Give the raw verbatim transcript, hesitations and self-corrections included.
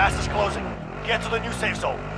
Gas is closing. Get to the new safe zone.